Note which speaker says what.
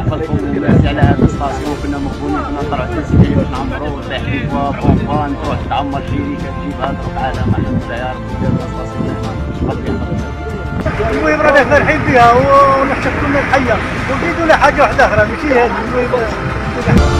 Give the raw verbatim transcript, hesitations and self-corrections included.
Speaker 1: عقلكم على هذا الستاسيون كنا مغبونين كنا نطلعوا تنسيقين باش نعمروا طيح بوا بومبان تروح تعمر شركه تجيبها تروح على محل يا ربي ديال الستاسيون.
Speaker 2: المهم رانا فرحين بها ونحتفلوا بالحيه ونزيدوا لها حاجه واحده اخرى ماشي هذه المهم.